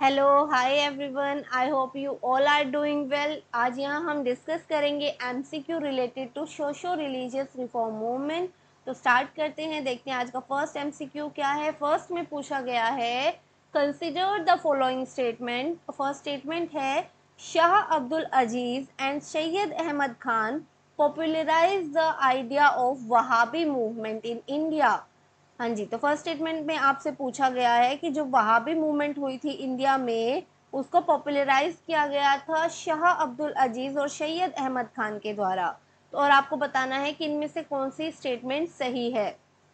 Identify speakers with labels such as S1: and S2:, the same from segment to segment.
S1: Hello hi everyone, I hope you all are doing well. आज यहाँ हम discuss करेंगे MCQ related to socio religious reform movement. तो start करते हैं, देखते हैं आज का फर्स्ट एमसीक्यू क्या है। फर्स्ट में पूछा गया है, consider the following statement. First statement है, Shah Abdul Aziz and Syed Ahmad Khan popularise the idea of Wahabi movement in India. हाँ जी, तो फर्स्ट स्टेटमेंट में आपसे पूछा गया है कि जो वहाबी मूवमेंट हुई थी इंडिया में, उसको पॉपुलराइज किया गया था शाह अब्दुल अजीज और सैयद अहमद खान के द्वारा। तो और आपको बताना है कि इनमें से कौन सी स्टेटमेंट सही है।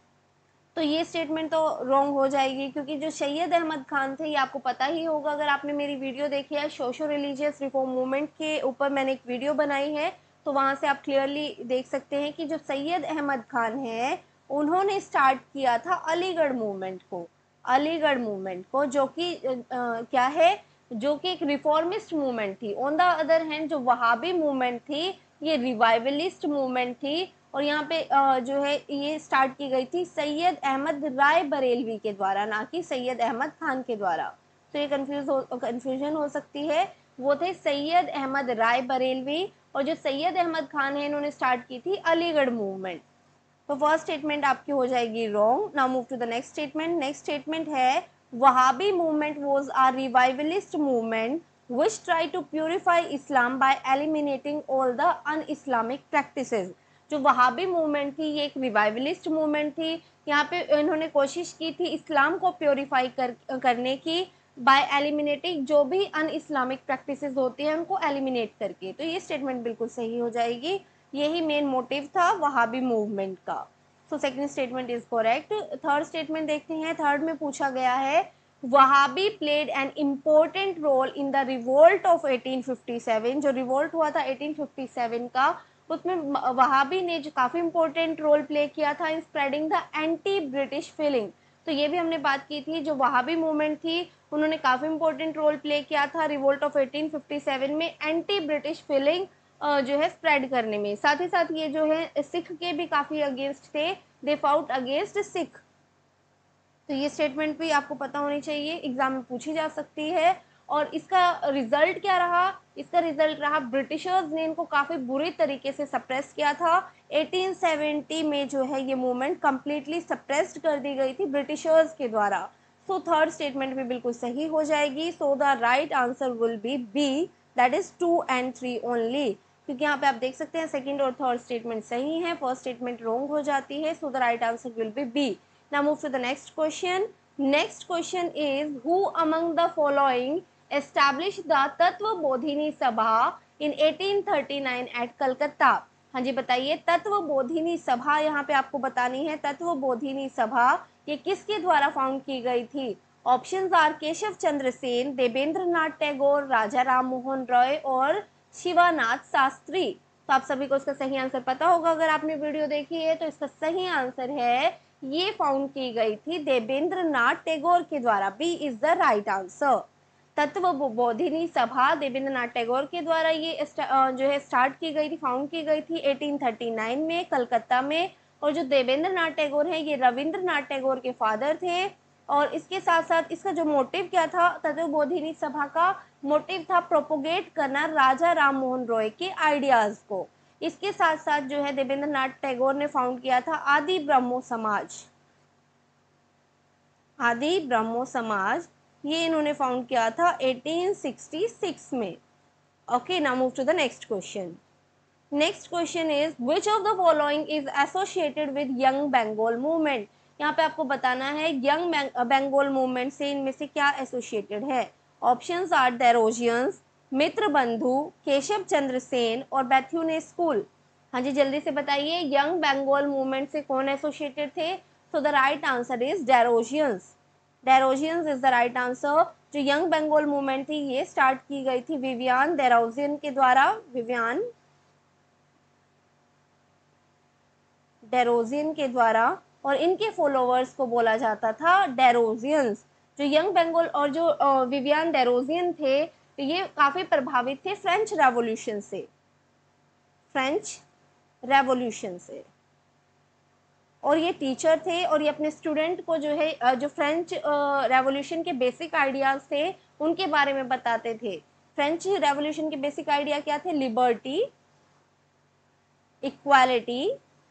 S1: तो ये स्टेटमेंट तो रॉन्ग हो जाएगी, क्योंकि जो सैयद अहमद खान थे, ये आपको पता ही होगा अगर आपने मेरी वीडियो देखी है सोशो रिलीजियस रिफॉर्म मूवमेंट के ऊपर, मैंने एक वीडियो बनाई है। तो वहाँ से आप क्लियरली देख सकते हैं कि जो सैयद अहमद खान है, उन्होंने स्टार्ट किया था अलीगढ़ मूवमेंट को। अलीगढ़ मूवमेंट को, जो कि क्या है, जो कि एक रिफॉर्मिस्ट मूवमेंट थी। ऑन द अदर हैंड जो वहाबी मूवमेंट थी, ये रिवाइवलिस्ट मूवमेंट थी। और यहाँ पे जो है ये स्टार्ट की गई थी सैयद अहमद राय बरेलवी के द्वारा, ना कि सैयद अहमद खान के द्वारा। तो ये कंफ्यूजन हो सकती है। वो थे सैयद अहमद राय बरेलवी, और जो सैयद अहमद खान है, इन्होंने स्टार्ट की थी अलीगढ़ मूवमेंट। तो फर्स्ट स्टेटमेंट आपकी हो जाएगी wrong. Now move to the next statement. Next statement है, Wahabi movement was a revivalist movement which try to purify Islam by eliminating all the un-Islamic practices। जो वहाबी मूवमेंट थी, ये एक रिवाइवलिस्ट मूवमेंट थी। यहाँ पे इन्होंने कोशिश की थी इस्लाम को प्योरीफाई करने की, बाय एलिमिनेटिंग जो भी अन इस्लामिक प्रैक्टिसेस होती हैं उनको एलिमिनेट करके। तो ये स्टेटमेंट बिल्कुल सही हो जाएगी। यही मेन मोटिव था वहाबी मूवमेंट का। So second statement is correct. Third statement देखते हैं। थर्ड में पूछा गया है, Wahabi played an important role in the revolt of 1857। जो रिवोल्ट हुआ था 1857 का, उसमें वहाबी ने जो काफ़ी इंपॉर्टेंट रोल प्ले किया था in spreading the anti British feeling. तो ये भी हमने बात की थी, जो वहाबी मूवमेंट थी, उन्होंने काफ़ी इंपॉर्टेंट रोल प्ले किया था रिवोल्ट ऑफ 1857 में एंटी ब्रिटिश फीलिंग जो है स्प्रेड करने में। साथ ही साथ ये जो है सिख के भी काफ़ी अगेंस्ट थे, दे फाउट अगेंस्ट सिख। तो ये स्टेटमेंट भी आपको पता होनी चाहिए, एग्जाम में पूछी जा सकती है। और इसका रिजल्ट क्या रहा? इसका रिजल्ट रहा, ब्रिटिशर्स ने इनको काफ़ी बुरी तरीके से सप्रेस किया था। 1870 में जो है ये मूवमेंट कम्प्लीटली सप्रेस्ड कर दी गई थी ब्रिटिशर्स के द्वारा। सो थर्ड स्टेटमेंट भी बिल्कुल सही हो जाएगी। So the right answer will be B, that is 2 and 3 only. क्योंकि यहाँ पे आप देख सकते हैं सेकंड और थर्ड स्टेटमेंट सही है, फर्स्ट स्टेटमेंट रॉन्ग हो जाती है। So the right answer will be B. Now move to the next question. Next question is, who among the following established the तत्व बोधिनी सभा in 1839 at कलकत्ता? हाँ जी बताइए, तत्व बोधिनी सभा यहाँ पे आपको बतानी है। तत्व बोधिनी सभा ये किसके द्वारा फाउंड की गई थी? ऑप्शंस आर केशव चंद्र सेन, देवेंद्र नाथ टैगोर, राजा राम मोहन रॉय और शिवानाथ शास्त्री। तो आप सभी को इसका सही आंसर पता होगा अगर आपने वीडियो देखी है। तो इसका सही आंसर है, ये फाउंड की गई थी देवेंद्र नाथ टैगोर के द्वारा। B is the right answer. Tattva Bodhini सभा देवेंद्र नाथ टैगोर के द्वारा ये जो है स्टार्ट की गई थी, फाउंड की गई थी 1839 में कलकत्ता में। और जो देवेंद्र नाथ टैगोर है, ये रविंद्रनाथ टैगोर के फादर थे। और इसके साथ साथ इसका जो मोटिव क्या था, तत्व बोधिनी सभा का मोटिव था प्रोपोगेट करना राजा राम मोहन रॉय के आइडियाज को। इसके साथ साथ जो है देवेंद्र नाथ टैगोर ने फाउंड किया था आदि ब्रह्मो समाज। आदि ब्रह्मो समाज ये इन्होंने फाउंड किया था 1866 में। Okay, now move to the next question. Next question is, which of the following is associated with young Bengal movement? यहाँ पे आपको बताना है यंग बंगाल मूवमेंट से इनमें से क्या एसोसिएटेड है। ऑप्शंस आर डेरोजियंस, मित्र बंधु, केशव चंद्र सेन और बैथ्यूने स्कूल। हाँ जी जल्दी से बताइए, यंग बंगाल मूवमेंट से कौन एसोसिएटेड थे? So the right answer is Derozians. Derozians is the right answer. जो यंग बंगाल मूवमेंट थी, ये स्टार्ट की गई थी विवियान डेरोजियन के द्वारा। विवियान डेरोजियन के द्वारा, और इनके फॉलोअर्स को बोला जाता था डेरोजियंस। जो यंग बंगाल और जो विवियान डेरोजियन थे, ये काफ़ी प्रभावित थे फ्रेंच रेवोल्यूशन से। फ्रेंच रेवोल्यूशन से। और ये टीचर थे और ये अपने स्टूडेंट को जो है जो फ्रेंच रेवोल्यूशन के बेसिक आइडियाज़ थे उनके बारे में बताते थे। फ्रेंच रेवोल्यूशन के बेसिक आइडिया क्या थे? Liberty, equality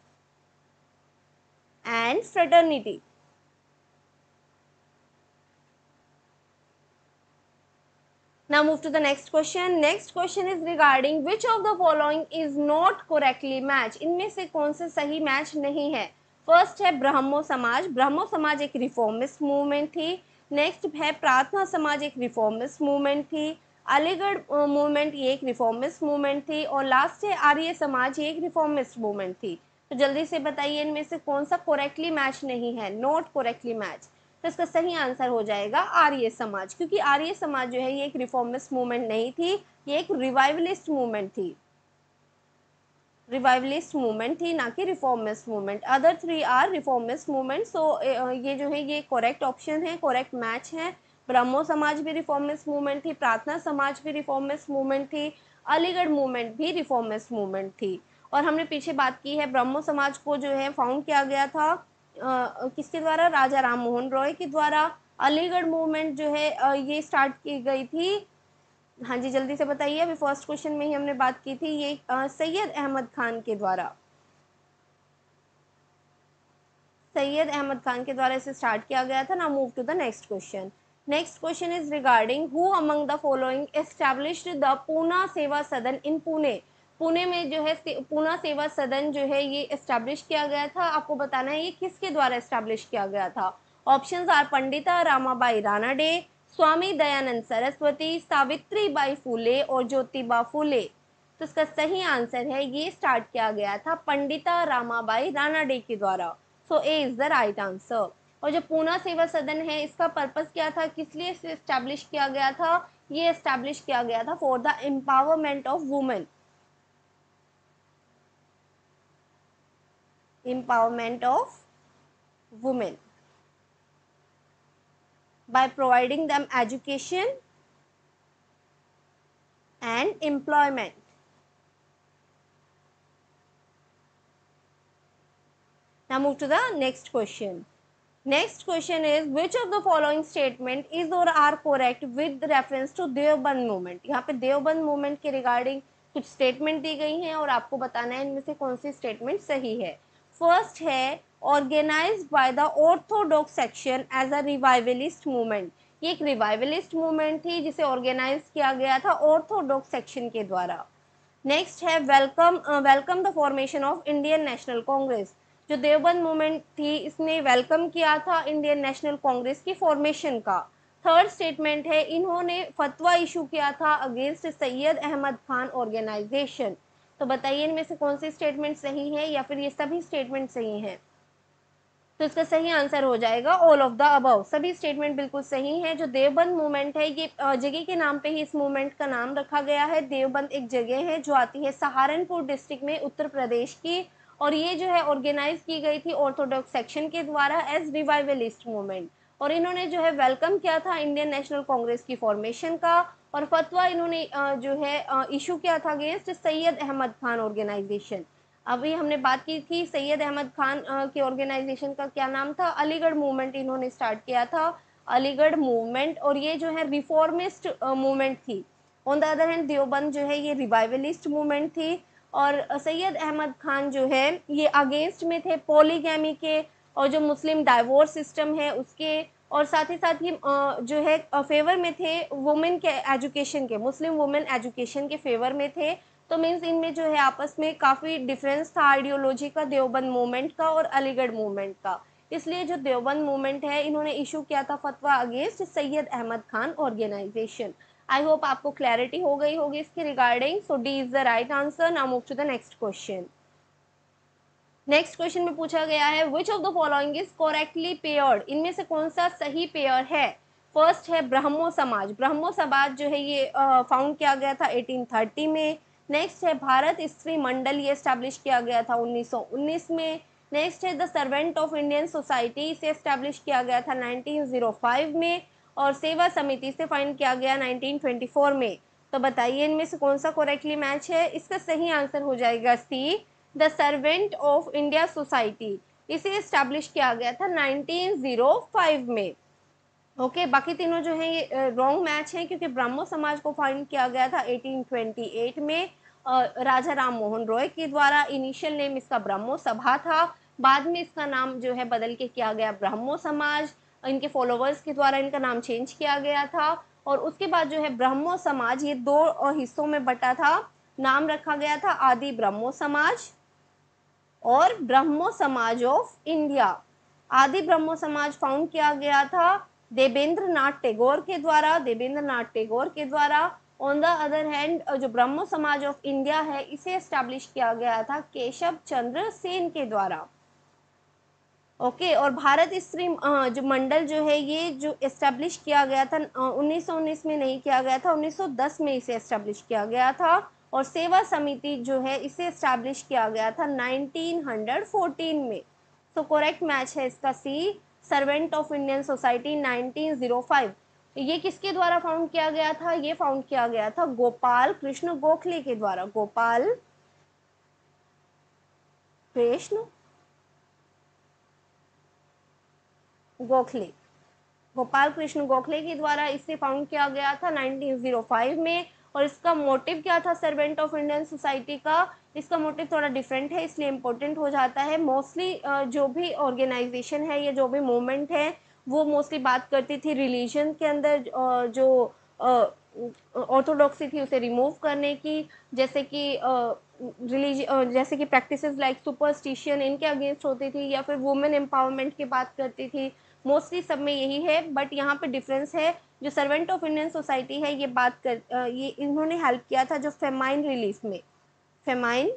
S1: and fraternity. Now move to the next question. Next question is regarding which of the following is not correctly matched. इनमें से कौन से सही मैच नहीं है? फर्स्ट है ब्रह्मो समाज। ब्रह्मो समाज एक रिफॉर्मिस्ट मूवमेंट थी। नेक्स्ट है प्रार्थना समाज, एक रिफॉर्मिस्ट मूवमेंट थी। अलीगढ़ मूवमेंट ये एक रिफॉर्मिस्ट मूवमेंट थी। और लास्ट है आर्य समाज, ये एक रिफॉर्मिस्ट मूवमेंट थी। तो जल्दी से बताइए इनमें से कौन सा करेक्टली मैच नहीं है, नॉट करेक्टली मैच। तो इसका सही आंसर हो जाएगा आर्य समाज, क्योंकि आर्य समाज जो है ये एक रिफॉर्मिस्ट मूवमेंट नहीं थी, ये एक रिवाइवलिस्ट मूवमेंट थी। रिवाइवलिस्ट मूवमेंट थी, ना कि reformist movement. Other three are reformist movement. So ये जो है ये करेक्ट ऑप्शन है, करेक्ट मैच है। ब्रह्मो समाज भी रिफॉर्मिस्ट मूवमेंट थी, प्रार्थना समाज भी रिफॉर्मिस्ट मूवमेंट थी, अलीगढ़ मूवमेंट भी रिफॉर्मिस्ट मूवमेंट थी। और हमने पीछे बात की है ब्रह्मो समाज को जो है फाउंड किया गया था किसके द्वारा? राजा राम मोहन रॉय के द्वारा। अलीगढ़ मूवमेंट जो है ये स्टार्ट की गई थी, हाँ जी जल्दी से बताइए, अभी फर्स्ट क्वेश्चन में ही हमने बात की थी, ये सैयद अहमद खान के द्वारा, सैयद अहमद खान के द्वारा इसे स्टार्ट किया गया था। Now move to the next question. Next question is regarding who among the following established the Poona Seva Sadan इन पुणे। पुणे में जो है पूना सेवा सदन जो है ये एस्टैब्लिश किया गया था। आपको बताना है ये किसके द्वारा एस्टैब्लिश किया गया था। ऑप्शंस आर पंडिता रामाबाई रानाडे, स्वामी दयानंद सरस्वती, सावित्री बाई फूले और ज्योतिबा फूले। तो इसका सही आंसर है ये स्टार्ट किया गया था पंडिता रामाबाई रानाडे के द्वारा। So A is the right answer. और जो पूना सेवा सदन है इसका पर्पस क्या था, किस लिए इसे एस्टैब्लिश किया गया था? ये एस्टैब्लिश किया गया था for the empowerment of women, empowerment of women by providing them education and employment. Now move to the next question. Next question is which of the following statement is or are correct with reference to Deoband movement। यहाँ पे Deoband movement के regarding कुछ statement दी गई हैं और आपको बताना है इनमें से कौन सी स्टेटमेंट सही है। फर्स्ट है organised by the orthodox section as a revivalist movement. ये एक रिवाइवलिस्ट मूवमेंट थी जिसे ऑर्गेनाइज किया गया था ऑर्थोडॉक्स सेक्शन के द्वारा। नेक्स्ट है welcome the formation of Indian National Congress. जो देवबंद मूवमेंट थी इसने वेलकम किया था इंडियन नेशनल कांग्रेस की फॉर्मेशन का। थर्ड स्टेटमेंट है इन्होंने फतवा इशू किया था अगेंस्ट सैयद अहमद खान ऑर्गेनाइजेशन। तो बताइए इनमें से कौन सी स्टेटमेंट सही है या फिर ये सभी स्टेटमेंट सही हैं? तो इसका सही आंसर हो जाएगा ऑल ऑफ द अबव। सभी स्टेटमेंट बिल्कुल सही हैं। जो देवबंद मूवमेंट है ये जगह के नाम पे ही इस मूवमेंट का नाम रखा गया है। देवबंद एक जगह है जो आती है सहारनपुर डिस्ट्रिक्ट में, उत्तर प्रदेश की। और ये जो है ऑर्गेनाइज की गई थी ऑर्थोडॉक्स सेक्शन के द्वारा एज रिवाइवलिस्ट मूवमेंट। और इन्होंने जो है वेलकम किया था इंडियन नेशनल कांग्रेस की फॉर्मेशन का। और फतवा इन्होंने जो है इशू किया था अगेंस्ट सैयद अहमद खान ऑर्गेनाइजेशन। अभी हमने बात की थी सैयद अहमद खान के ऑर्गेनाइजेशन का क्या नाम था? अलीगढ़ मूवमेंट इन्होंने स्टार्ट किया था, अलीगढ़ मूवमेंट। और ये जो है रिफॉर्मिस्ट मूवमेंट थी। On the other hand Deoband जो है ये रिवाइवलिस्ट मूवमेंट थी। और सैयद अहमद खान जो है ये अगेंस्ट में थे पॉलीगैमी के और जो मुस्लिम डाइवोर्स सिस्टम है उसके। और साथ ही साथ ये जो है फेवर में थे वुमेन के एजुकेशन के, मुस्लिम वुमेन एजुकेशन के फेवर में थे। तो मीन्स इनमें जो है आपस में काफ़ी डिफरेंस था आइडियोलॉजी का, देवबंद मूवमेंट का और अलीगढ़ मूवमेंट का। इसलिए जो देवबंद मूवमेंट है इन्होंने इशू किया था फतवा against Syed Ahmad Khan organisation. I hope आपको क्लैरिटी हो गई होगी इसके regarding. So D is the right answer. Now move to the next question. Next question में पूछा गया है which of the following is correctly paired. इनमें से कौन सा सही पेयर है? फर्स्ट है ब्रह्मो समाज। ब्रह्मो समाज जो है ये फाउंड किया गया था 1830 में। नेक्स्ट है भारत स्त्री मंडल, ये स्टैब्लिश किया गया था 1919 में। नेक्स्ट है the servant of Indian society, इसे एस्टैब्लिश किया गया था 1905 में। और सेवा समिति से फाइंड किया गया 1924 में। तो बताइए इनमें से कौन सा करेक्टली मैच है? इसका सही आंसर हो जाएगा C, the servant of India society. इसे इस्टेब्लिश किया गया था 1905 में। ओके बाकी तीनों जो है ये रॉन्ग मैच है, क्योंकि ब्राह्मो समाज को फाउंड किया गया था 1828 में राजा राम मोहन रॉय के द्वारा। इनिशियल नेम इसका ब्राह्मो सभा था, बाद में इसका नाम जो है बदल के किया गया ब्राह्मो समाज। इनके फॉलोवर्स के द्वारा इनका नाम चेंज किया गया था। और उसके बाद जो है ब्राह्मो समाज ये दो हिस्सों में बटा था। नाम रखा गया था आदि ब्रह्मो समाज और ब्रह्मो समाज ऑफ इंडिया। आदि ब्रह्मो समाज फाउंड किया गया था देवेंद्र नाथ टैगोर के द्वारा, देवेंद्र नाथ टैगोर के द्वारा। ऑन द अदर हैंड जो ब्रह्मो समाज ऑफ इंडिया है इसे एस्टैब्लिश किया गया था केशव चंद्र सेन के द्वारा। ओके और भारत स्त्री जो मंडल जो है ये जो एस्टेब्लिश किया गया था 1919 में नहीं किया गया था, 1910 में इसे एस्टेब्लिश किया गया था। और सेवा समिति जो है इसे एस्टेब्लिश किया गया था 1914 में। तो करेक्ट मैच है इसका C, servant of Indian society 1905। ये किसके द्वारा फाउंड किया गया था? ये फाउंड किया गया था गोपाल कृष्ण गोखले के द्वारा। गोपाल कृष्ण गोखले, गोपाल कृष्ण गोखले के द्वारा इसे फाउंड किया गया था 1905 में। और इसका मोटिव क्या था सर्वेंट ऑफ इंडियन सोसाइटी का? इसका मोटिव थोड़ा डिफरेंट है इसलिए इम्पोर्टेंट हो जाता है। मोस्टली जो भी ऑर्गेनाइजेशन है या जो भी मूवमेंट है वो मोस्टली बात करती थी रिलीजन के अंदर जो ऑर्थोडॉक्सी थी उसे रिमूव करने की, जैसे कि जैसे कि प्रैक्टिसेस लाइक सुपरस्टिशन इनके अगेंस्ट होती थी, या फिर वुमेन एम्पावरमेंट की बात करती थी। मोस्टली सब में यही है, बट यहाँ पे डिफरेंस है। जो सर्वेंट ऑफ इंडियन सोसाइटी है ये बात कर ये इन्होंने हेल्प किया था जो फेमाइन रिलीफ में, फेमाइन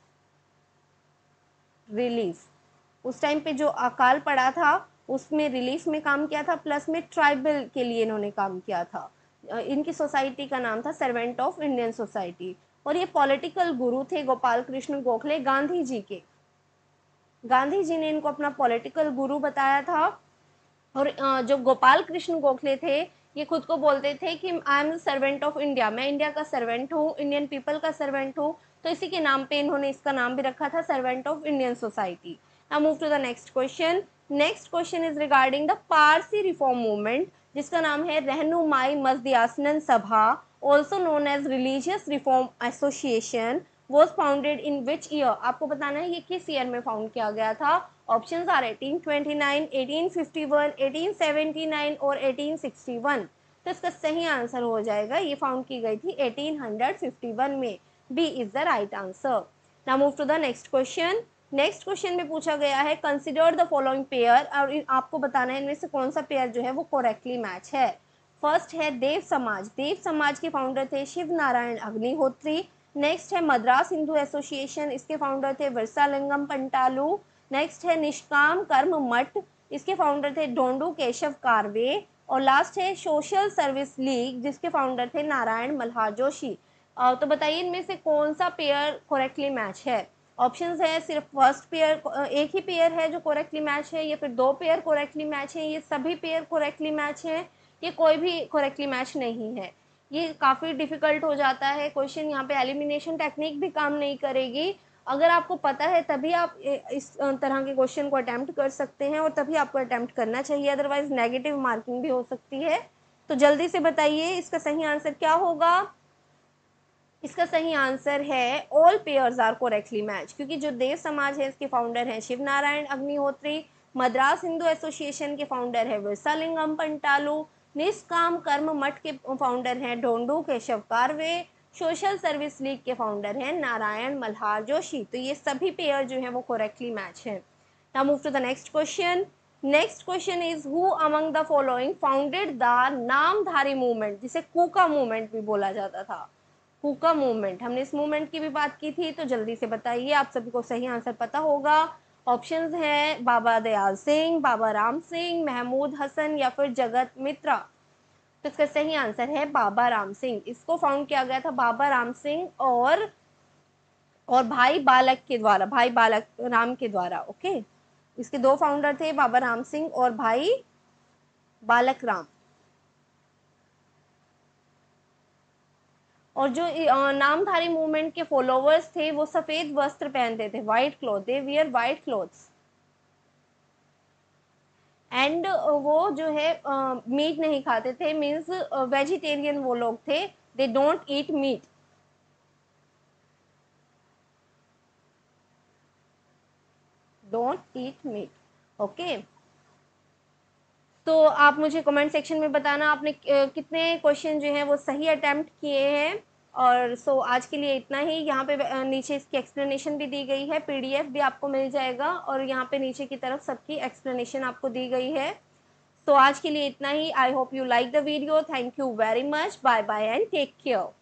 S1: रिलीफ उस टाइम पे जो अकाल पड़ा था उसमें रिलीफ में काम किया था, प्लस में ट्राइबल के लिए इन्होंने काम किया था। इनकी सोसाइटी का नाम था सर्वेंट ऑफ इंडियन सोसाइटी। और ये पॉलिटिकल गुरु थे गोपाल कृष्ण गोखले, गांधी जी के। गांधी जी ने इनको अपना पॉलिटिकल गुरु बताया था। और जो गोपाल कृष्ण गोखले थे ये खुद को बोलते थे कि I am servant of India, मैं इंडिया का सर्वेंट हूँ, इंडियन पीपल का सर्वेंट हूँ। तो इसी के नाम पे इन्होंने इसका नाम भी रखा था servant of Indian society. Now move to the next question. Next question is regarding the Parsi reform movement, जिसका नाम है Rahnumai Mazdayasnan Sabha, also known as religious reform association, was founded in which year? आपको बताना है ये किस ईयर में फाउंड किया गया था। ऑप्शंस आर 1829, 1851, 1879 और 1861। तो इसका सही आंसर हो जाएगा ये फाउंड की गई थी 1851 में। B is the right answer. Now move to the next question. Next question में पूछा गया है कंसिडर द फॉलोइंग पेयर, और आपको बताना है इनमें से कौन सा पेयर जो है वो करेक्टली मैच है। फर्स्ट है देव समाज, देव समाज के फाउंडर थे शिव नारायण अग्निहोत्री। नेक्स्ट है मद्रास हिंदू एसोसिएशन, इसके फाउंडर थे विरसालिंगम पंटालू। नेक्स्ट है निष्काम कर्म मठ, इसके फाउंडर थे ढोंडू केशव कारवे। और लास्ट है सोशल सर्विस लीग, जिसके फाउंडर थे नारायण मल्हार जोशी। तो बताइए इनमें से कौन सा पेयर करेक्टली मैच है। ऑप्शंस है सिर्फ फर्स्ट पेयर एक ही पेयर है जो करेक्टली मैच है, या फिर दो पेयर करेक्टली मैच है, ये सभी पेयर करेक्टली मैच है, ये कोई भी करेक्टली मैच नहीं है। ये काफ़ी डिफिकल्ट हो जाता है क्वेश्चन, यहाँ पे एलिमिनेशन टेक्निक भी काम नहीं करेगी। अगर आपको पता है तभी आप इस तरह के क्वेश्चन को अटेम्प्ट कर सकते हैं, और तभी आपको अटेम्प्ट करना चाहिए, अदरवाइज नेगेटिव मार्किंग भी हो सकती है। तो जल्दी से बताइए इसका सही आंसर क्या होगा। इसका सही आंसर है all pairs are correctly match, क्योंकि जो देव समाज है इसके फाउंडर हैं शिव नारायण अग्निहोत्री, मद्रास हिंदू एसोसिएशन के फाउंडर है विरसालिंगम पंटालू, निष्काम कर्म मठ के फाउंडर हैं Dhondo Keshav Karve, social service league के फाउंडर हैं नारायण मल्हार जोशी। तो ये सभी पेयर जो है वो करेक्टली मैच है। Now move to the next question. Next question is who among the following founded the Namdhari movement, जिसे कूका मूवमेंट भी बोला जाता था। हुक्का मूवमेंट, हमने इस मूवमेंट की भी बात की थी, तो जल्दी से बताइए, आप सभी को सही आंसर पता होगा। ऑप्शंस हैं बाबा दयाल सिंह, बाबा राम सिंह, महमूद हसन या फिर जगत मित्रा। तो इसका सही आंसर है बाबा राम सिंह। इसको फाउंड किया गया था बाबा राम सिंह और भाई बालक के द्वारा, भाई बालक राम के द्वारा। ओके, इसके दो फाउंडर थे बाबा राम सिंह और भाई बालक राम। और जो नामधारी मूवमेंट के फॉलोवर्स थे वो सफेद वस्त्र पहनते थे, white cloth, they wear white clothes. And वो जो है मीट नहीं खाते थे, मीन्स वेजिटेरियन वो लोग थे, they don't eat meat. Don't eat meat, okay. तो आप मुझे कमेंट सेक्शन में बताना आपने कितने क्वेश्चन जो हैं वो सही अटेम्प्ट किए हैं। और सो आज के लिए इतना ही। यहाँ पे नीचे इसकी एक्सप्लेनेशन भी दी गई है, पीडीएफ भी आपको मिल जाएगा, और यहाँ पे नीचे की तरफ सबकी एक्सप्लेनेशन आपको दी गई है। तो आज के लिए इतना ही। I hope you like the video. Thank you very much. Bye bye and take care.